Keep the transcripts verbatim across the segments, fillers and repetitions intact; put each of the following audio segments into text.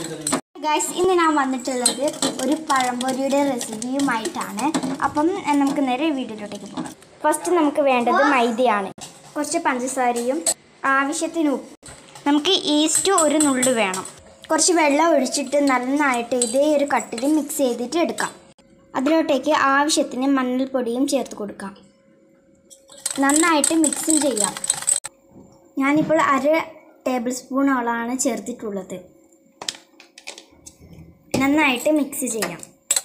Guys, ഇന്ന് ഞാൻ വന്നിട്ടുള്ളത് ഒരു പഴംപൊരിയുടെ റെസിപ്പിയുമായിട്ടാണ്. അപ്പം നമുക്ക് നേരെ വീഡിയോയിലോട്ടേക്ക് പോകാം. ഫസ്റ്റ് നമുക്ക് വേണ്ടത് മൈദയാണ്, കുറച്ച് പഞ്ചസാരയും ആവശ്യത്തിന് ഉപ്പ്. നമുക്ക് ഈസ്റ്റ് ഒരു നുള്ളു വേണം. കുറച്ച് വെള്ളം ഒഴിച്ചിട്ട് നന്നായിട്ട് ഇതേ ഒരു കട്ടിൽ മിക്സ് ചെയ്തിട്ട് എടുക്കാം. അതിലോട്ടേക്ക് ആവശ്യത്തിന് മഞ്ഞൾപ്പൊടിയും ചേർത്ത് കൊടുക്കാം. നന്നായിട്ട് മിക്സും ചെയ്യാം. ഞാനിപ്പോൾ അര ടേബിൾ സ്പൂണോളാണ് ചേർത്തിട്ടുള്ളത്. നന്നായിട്ട് മിക്സ് ചെയ്യാം.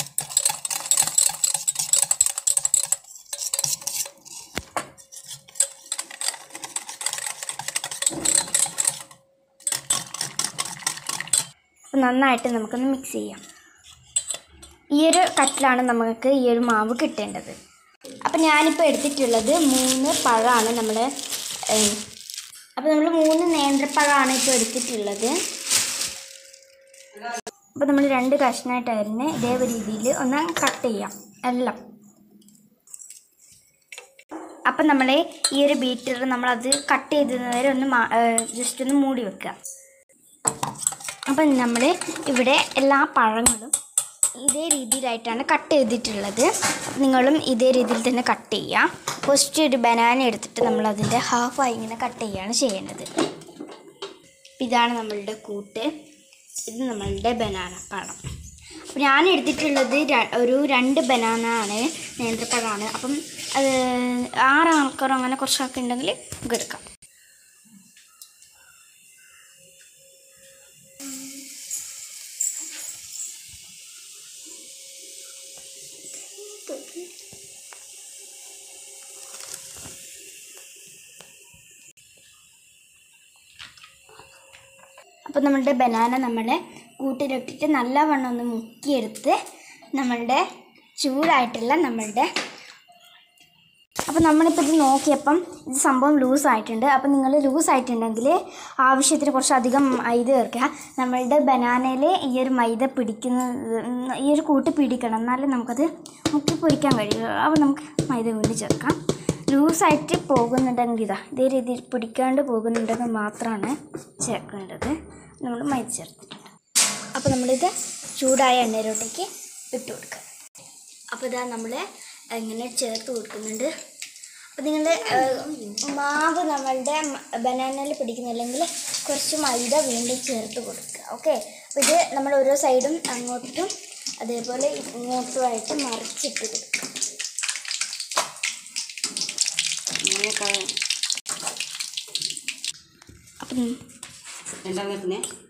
നന്നായിട്ട് നമുക്കൊന്ന് മിക്സ് ചെയ്യാം. ഈ ഒരു കട്ടിലാണ് നമുക്ക് ഈ ഒരു മാവ് കിട്ടേണ്ടത്. അപ്പം ഞാനിപ്പോൾ എടുത്തിട്ടുള്ളത് മൂന്ന് പഴമാണ്. നമ്മൾ അപ്പോൾ നമ്മൾ മൂന്ന് നേന്ത്രപ്പഴമാണ് ഇപ്പോൾ എടുത്തിട്ടുള്ളത്. അപ്പോൾ നമ്മൾ രണ്ട് കഷ്ണമായിട്ടായിരുന്നു ഇതേ രീതിയിൽ ഒന്ന് കട്ട് ചെയ്യാം എല്ലാം. അപ്പം നമ്മൾ ഈ ഒരു ബീറ്റർ നമ്മളത് കട്ട് ചെയ്തതുവരെ ഒന്ന് ജസ്റ്റ് ഒന്ന് മൂടി വെക്കുക. അപ്പം നമ്മൾ ഇവിടെ എല്ലാ പഴങ്ങളും ഇതേ രീതിയിലായിട്ടാണ് കട്ട് ചെയ്തിട്ടുള്ളത്. നിങ്ങളും ഇതേ രീതിയിൽ തന്നെ കട്ട് ചെയ്യുക. ഫസ്റ്റ് ഒരു ബനാന എടുത്തിട്ട് നമ്മളതിൻ്റെ ഹാഫായി ഇങ്ങനെ കട്ട് ചെയ്യുകയാണ് ചെയ്യേണ്ടത്. ഇതാണ് നമ്മളുടെ കൂട്ട്. ഇത് നമ്മളുടെ ബനാന പഴം. അപ്പം ഞാൻ എടുത്തിട്ടുള്ളത് ഒരു രണ്ട് ബനാന ആണ്, നേന്ത്രപ്പഴമാണ്. അപ്പം അത് ആറ് ആൾക്കാരോ അങ്ങനെ കുറച്ചൊക്കെ ഉണ്ടെങ്കിൽ നമുക്ക് എടുക്കാം. അപ്പോൾ നമ്മളുടെ ബനാന നമ്മളെ കൂട്ടിലിട്ടിട്ട് നല്ലവണ്ണം ഒന്ന് മുക്കിയെടുത്ത് നമ്മളുടെ ചൂടായിട്ടുള്ള നമ്മളുടെ അപ്പോൾ നമ്മളിപ്പോൾ ഇത് നോക്കിയപ്പം ഇത് സംഭവം ലൂസായിട്ടുണ്ട്. അപ്പം നിങ്ങൾ ലൂസായിട്ടുണ്ടെങ്കിൽ ആവശ്യത്തിന് കുറച്ചധികം മൈദ ചേർക്കുക. നമ്മളുടെ ബനാനയിൽ ഈ ഒരു മൈദ പിടിക്കുന്ന ഈ ഒരു കൂട്ട് പിടിക്കണം, എന്നാലും നമുക്കത് മുക്കി പൊരിക്കാൻ കഴിയും. അപ്പോൾ നമുക്ക് മൈദ കൂടി ചേർക്കാം. ലൂസായിട്ട് പോകുന്നുണ്ടെങ്കിൽ ഇതാ ഇതേ രീതിയിൽ പിടിക്കാണ്ട് പോകുന്നുണ്ടെങ്കിൽ മാത്രമാണ് ചേർക്കേണ്ടത്. നമ്മൾ മൈദ ചേർത്തിട്ടുണ്ട്. അപ്പോൾ നമ്മളിത് ചൂടായ എണ്ണയിലോട്ടേക്ക് ഇട്ട് കൊടുക്കുക. അപ്പോൾ ഇതാ നമ്മൾ ഇങ്ങനെ ചേർത്ത് കൊടുക്കുന്നുണ്ട്. അപ്പോൾ നിങ്ങൾ മാവ് നമ്മളുടെ ബനാനയിൽ പിടിക്കുന്നില്ലെങ്കിൽ കുറച്ച് മൈദ വീണ്ടും ചേർത്ത് കൊടുക്കുക. ഓക്കെ, അപ്പോൾ ഇത് നമ്മൾ ഓരോ സൈഡും അങ്ങോട്ടും അതേപോലെ ഇങ്ങോട്ടുമായിട്ട് മറിച്ചിട്ട് കൊടുക്കുക. അപ്പം രണ്ടാമത്തെ